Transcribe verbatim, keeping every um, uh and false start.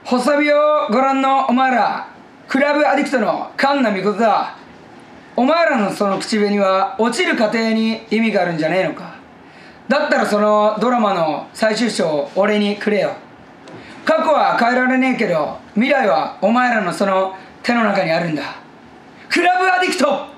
細身をご覧のお前ら、クラブアディクトのカンナミコトだ。お前らのその口紅は落ちる過程に意味があるんじゃねえのか。だったらそのドラマの最終章を俺にくれよ。過去は変えられねえけど、未来はお前らのその手の中にあるんだ。クラブアディクト。